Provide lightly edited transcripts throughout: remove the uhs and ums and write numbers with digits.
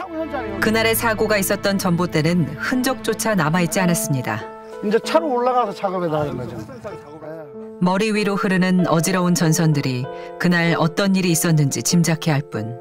그날의 사고가 있었던 전봇대는 흔적조차 남아있지 않았습니다. 이제 차로 올라가서 작업에 나가는 거죠. 머리 위로 흐르는 어지러운 전선들이 그날 어떤 일이 있었는지 짐작해 할 뿐.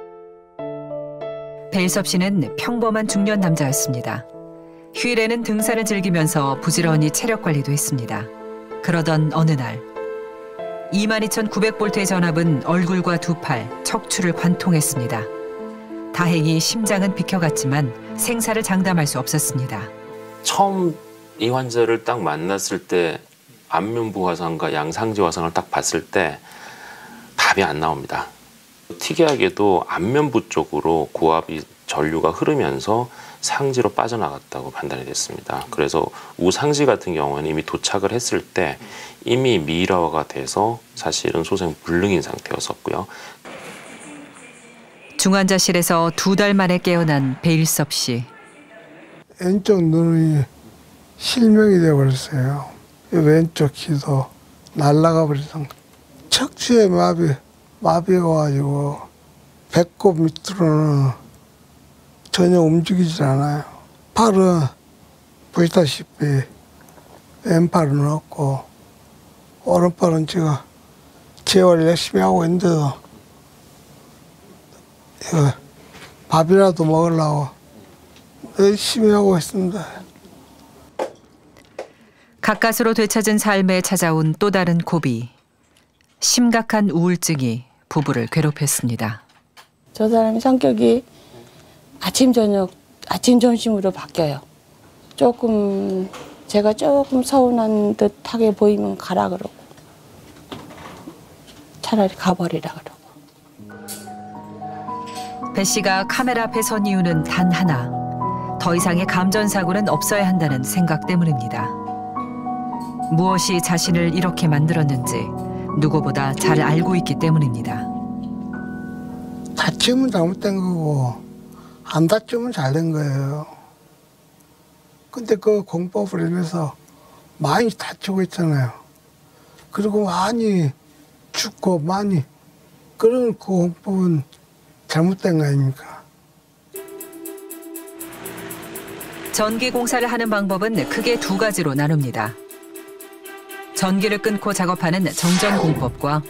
배일섭 씨는 평범한 중년 남자였습니다. 휴일에는 등산을 즐기면서 부지런히 체력 관리도 했습니다. 그러던 어느 날 22,900볼트의 전압은 얼굴과 두 팔, 척추를 관통했습니다. 다행히 심장은 비켜갔지만 생사를 장담할 수 없었습니다. 처음 이 환자를 딱 만났을 때 안면부 화상과 양상지 화상을 딱 봤을 때 답이 안 나옵니다. 특이하게도 안면부 쪽으로 고압이 전류가 흐르면서 상지로 빠져나갔다고 판단이 됐습니다. 그래서 우상지 같은 경우는 이미 도착을 했을 때 이미 미라화가 돼서 사실은 소생 불능인 상태였었고요. 중환자실에서 2달 만에 깨어난 배일섭 씨. 왼쪽 눈이 실명이 되어버렸어요. 왼쪽 귀도 날아가 버려서 척추에 마비가 와가지고 배꼽 밑으로는 전혀 움직이질 않아요. 팔은 보시다시피 왼팔은 없고 오른팔은 제가 재활 열심히 하고 있는데도 이거 밥이라도 먹으려고 열심히 하고 있습니다. 가까스로 되찾은 삶에 찾아온 또 다른 고비. 심각한 우울증이 부부를 괴롭혔습니다. 저 사람의 성격이 아침 저녁, 아침 점심으로 바뀌어요. 제가 조금 서운한 듯하게 보이면 가라 그러고 차라리 가버리라 그러고. 배 씨가 카메라 앞에 선 이유는 단 하나. 더 이상의 감전사고는 없어야 한다는 생각 때문입니다. 무엇이 자신을 이렇게 만들었는지 누구보다 잘 알고 있기 때문입니다. 다치면 잘못된 거고 안 다치면 잘된 거예요. 근데 그 공법을 하면서 많이 다치고 있잖아요. 그리고 많이 죽고 많이. 그런 그 공법은 잘못된 거 아닙니까? 전기 공사를 하는 방법은 크게 2가지로 나눕니다. 전기를 끊고 작업하는 정전 공법과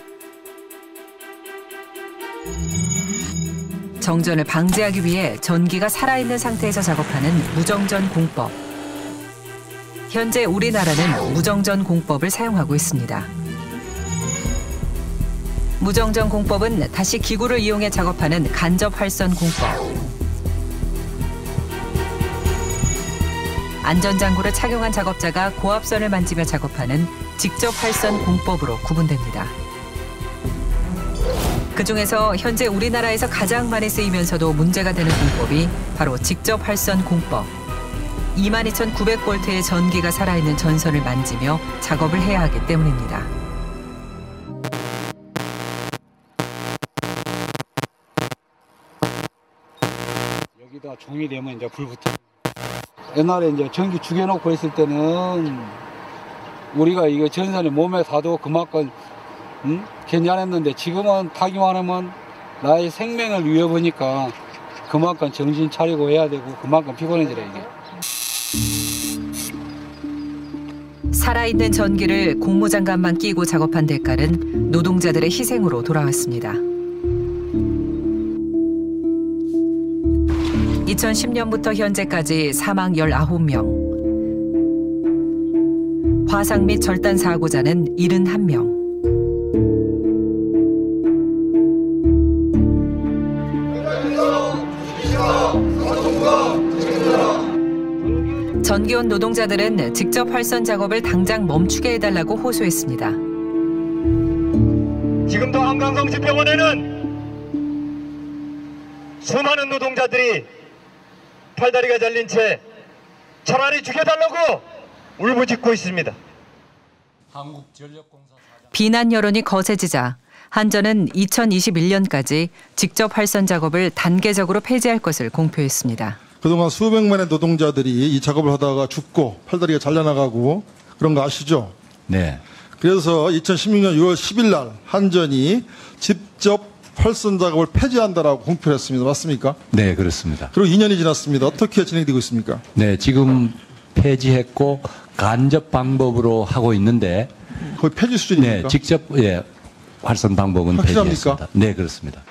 정전을 방지하기 위해 전기가 살아있는 상태에서 작업하는 무정전 공법. 현재 우리나라는 무정전 공법을 사용하고 있습니다. 무정전 공법은 다시 기구를 이용해 작업하는 간접 활선 공법. 안전장구를 착용한 작업자가 고압선을 만지며 작업하는 직접 활선 공법으로 구분됩니다. 그중에서 현재 우리나라에서 가장 많이 쓰이면서도 문제가 되는 공법이 바로 직접 활선 공법. 22,900볼트의 전기가 살아있는 전선을 만지며 작업을 해야 하기 때문입니다. 여기다 종이 되면 이제 불 붙어. 옛날에 이제 전기 죽여놓고 있을 때는 우리가 이거 전선이 몸에 닿아도 그만큼 괜찮았는데 지금은 타기만 하면 나의 생명을 위협하니까 그만큼 정신 차리고 해야 되고 그만큼 피곤해지라 이게. 살아있는 전기를 고무장갑만 끼고 작업한 대가는 노동자들의 희생으로 돌아왔습니다. 2010년부터 현재까지 사망 19명, 화상 및 절단 사고자는 71명. 전기원 노동자들은 직접 활선 작업을 당장 멈추게 해달라고 호소했습니다. 지금도 한강성지병원에는 수많은 노동자들이 팔다리가 잘린 채 차라리 죽여달라고 울부짖고 있습니다. 비난 여론이 거세지자 한전은 2021년까지 직접 활선 작업을 단계적으로 폐지할 것을 공표했습니다. 그동안 수백만의 노동자들이 이 작업을 하다가 죽고 팔다리가 잘려나가고 그런 거 아시죠? 네. 그래서 2016년 6월 10일 날 한전이 직접 활선 작업을 폐지한다라고 공표를 했습니다. 맞습니까? 네, 그렇습니다. 그리고 2년이 지났습니다. 어떻게 진행되고 있습니까? 네, 지금 폐지했고 간접 방법으로 하고 있는데 거의 폐지 수준입니까? 네, 직접 활성 방법은 확실합니까? 폐지했습니다. 네, 그렇습니다.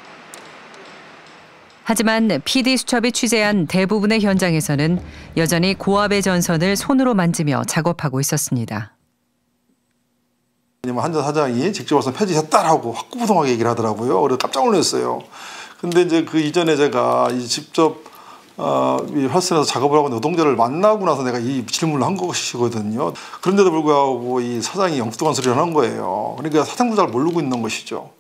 하지만 PD수첩이 취재한 대부분의 현장에서는 여전히 고압의 전선을 손으로 만지며 작업하고 있었습니다. 한전 사장이 직접 와서 폐지했다라고 확고부동하게 얘기를 하더라고요. 그래서 깜짝 놀랐어요. 근데 이제 그 이전에 제가 직접 이 활선에서 작업을 하고 노동자를 만나고 나서 내가 이 질문을 한 것이거든요. 그런데도 불구하고 이 사장이 엉뚱한 소리를 하는 거예요. 그러니까 사장도 잘 모르고 있는 것이죠.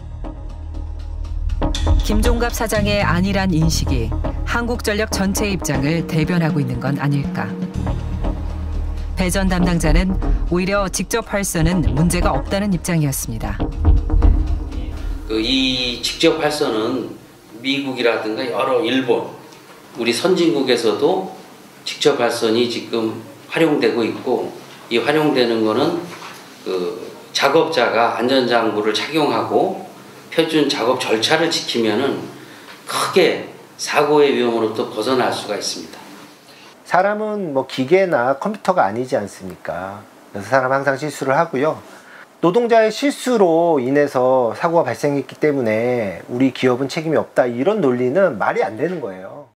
김종갑 사장의 안일한 인식이 한국전력 전체 입장을 대변하고 있는 건 아닐까. 배전 담당자는 오히려 직접 활선은 문제가 없다는 입장이었습니다. 이 직접 활선은 미국이라든가 여러 일본, 우리 선진국에서도 직접 활선이 지금 활용되고 있고, 이 활용되는 거는 작업자가 안전장구를 착용하고 표준 작업 절차를 지키면은 크게 사고의 위험으로부터 벗어날 수가 있습니다. 사람은 뭐 기계나 컴퓨터가 아니지 않습니까? 그래서 사람 항상 실수를 하고요. 노동자의 실수로 인해서 사고가 발생했기 때문에 우리 기업은 책임이 없다, 이런 논리는 말이 안 되는 거예요.